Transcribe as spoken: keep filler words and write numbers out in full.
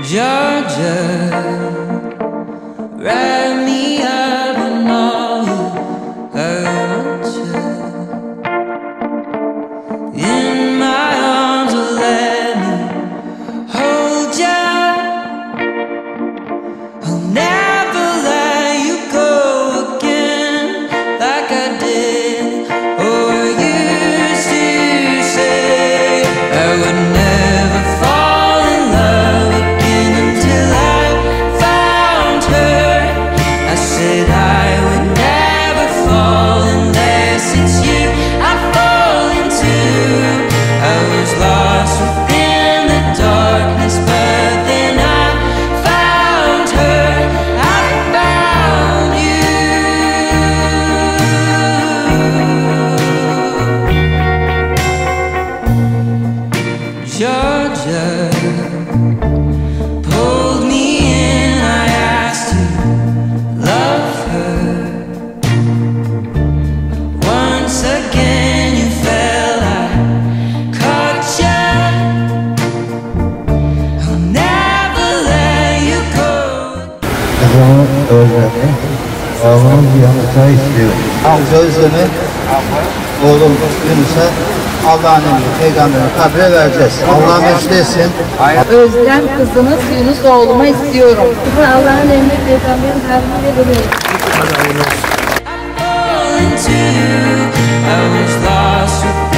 Georgia, wrap me up in all you hurt you. In my arms, or let me hold you. I'll never let you go again like I did or used to say. I would never fall in love again until I found her. I said I would never fall unless it's you I fall into. I was lost within the darkness, but then I found her. I found you, Georgia. Pulled me in, I asked to love her. Once again you fell, I caught you. I'll never let you go. Kızımı öldürdü. Oğlumuz yanıta istiyor. Amca Özlem'i, oğlum Yunus'a Allah'ın emri, Peygamber'in kabre vereceğiz. Allah mesut etsin. Özlem kızınız Yunus oğluma istiyorum. Allah'ın emri Peygamber'in kabrine veriyorum. I fall into, I was lost with